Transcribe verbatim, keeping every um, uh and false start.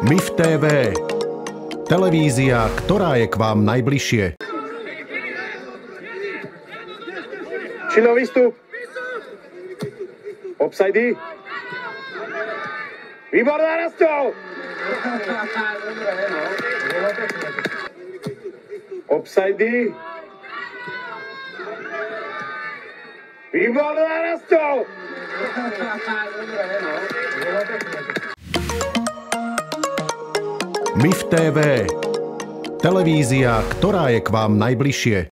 MIF té vé. Televízia, ktorá je k vám najbližšie. Čino, výstup. Offside. Výborná Rastov. Offside. Výborná Rastov. MIF té vé. Televízia, ktorá je k vám najbližšie.